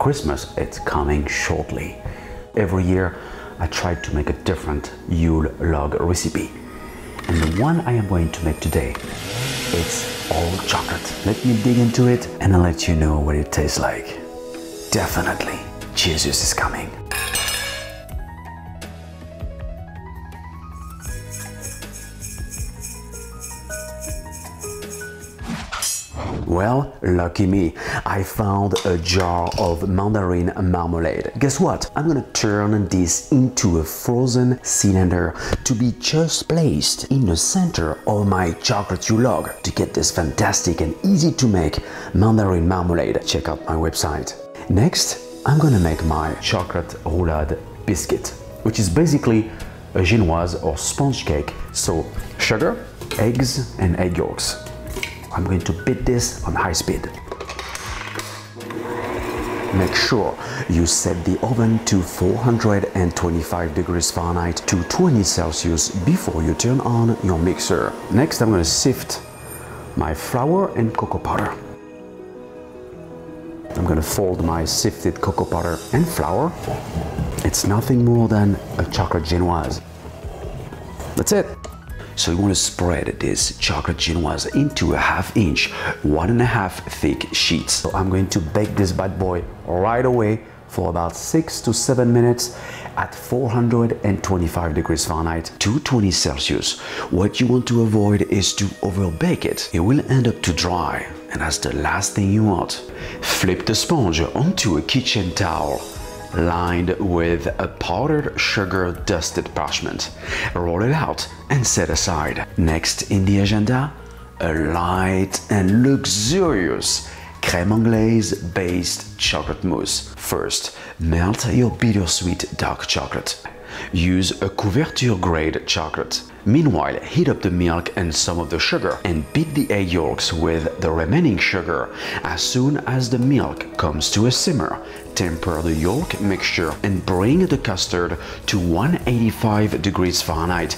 Christmas, it's coming shortly. Every year, I try to make a different Yule log recipe. And the one I am going to make today, it's all chocolate. Let me dig into it and I'll let you know what it tastes like. Definitely, Jesus is coming. Well, lucky me, I found a jar of mandarin marmalade. Guess what? I'm gonna turn this into a frozen cylinder to be just placed in the center of my chocolate Yule log to get this fantastic and easy to make mandarin marmalade. Check out my website. Next, I'm gonna make my chocolate roulade biscuit, which is basically a genoise or sponge cake. So sugar, eggs and egg yolks. I'm going to beat this on high speed. Make sure you set the oven to 425 degrees Fahrenheit to 20 Celsius before you turn on your mixer. Next, I'm going to sift my flour and cocoa powder. I'm going to fold my sifted cocoa powder and flour. It's nothing more than a chocolate genoise. That's it. So you want to spread this chocolate genoise into a 1/2 inch, 1.5 thick sheets. So I'm going to bake this bad boy right away for about 6 to 7 minutes at 425 degrees Fahrenheit to 20 Celsius. What you want to avoid is to overbake it. It will end up too dry, and that's the last thing you want. Flip the sponge onto a kitchen towel lined with a powdered sugar dusted parchment. Roll it out and set aside. Next in the agenda, a light and luxurious crème anglaise based chocolate mousse. First, melt your bittersweet dark chocolate. Use a couverture grade chocolate. Meanwhile, heat up the milk and some of the sugar and beat the egg yolks with the remaining sugar. As soon as the milk comes to a simmer, temper the yolk mixture and bring the custard to 185 degrees Fahrenheit,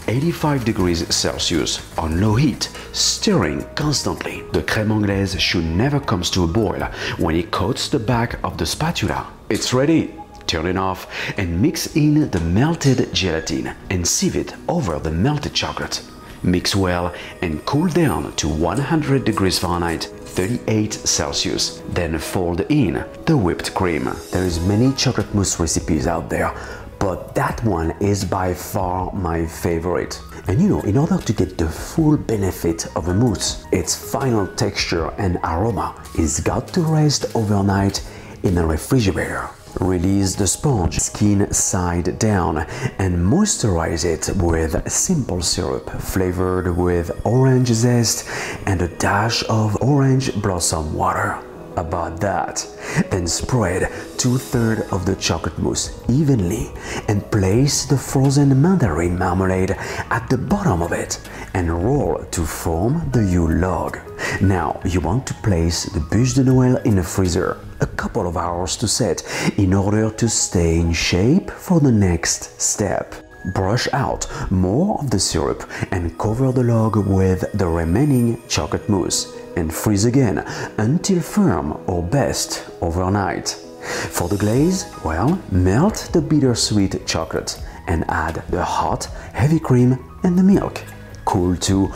85 degrees Celsius on low heat, stirring constantly. The crème anglaise should never come to a boil when it coats the back of the spatula. It's ready. Turn it off and mix in the melted gelatin and sieve it over the melted chocolate. Mix well and cool down to 100 degrees Fahrenheit, 38 Celsius. Then fold in the whipped cream. There is many chocolate mousse recipes out there, but that one is by far my favorite. And you know, in order to get the full benefit of a mousse, its final texture and aroma is got to rest overnight in a refrigerator. Release the sponge skin side down and moisturize it with simple syrup flavored with orange zest and a dash of orange blossom water. About that. Then spread 2/3 of the chocolate mousse evenly and place the frozen mandarin marmalade at the bottom of it and roll to form the Yule log. Now you want to place the bûche de Noël in the freezer a couple of hours to set in order to stay in shape for the next step. Brush out more of the syrup and cover the log with the remaining chocolate mousse and freeze again until firm or best overnight. For the glaze, well, melt the bittersweet chocolate and add the hot, heavy cream and the milk. Cool to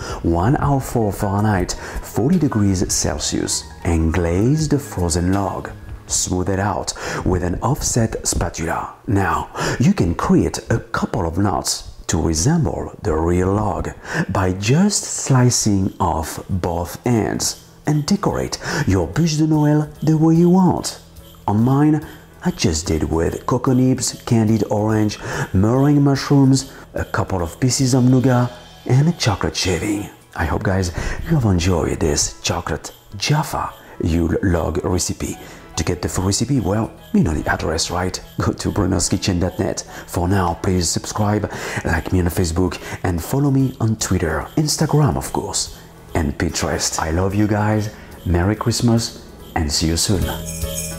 104 Fahrenheit, 40 degrees Celsius and glaze the frozen log. Smooth it out with an offset spatula. Now, you can create a couple of knots to resemble the real log by just slicing off both ends and decorate your bûche de Noël the way you want. On mine, I just did with cocoa nibs, candied orange, meringue mushrooms, a couple of pieces of nougat, and a chocolate shaving. I hope guys you have enjoyed this chocolate Jaffa Yule log recipe. To get the full recipe, well, you know the address, right? Go to brunoskitchen.net. For now, please subscribe, like me on Facebook, and follow me on Twitter, Instagram of course, and Pinterest. I love you guys, Merry Christmas, and see you soon.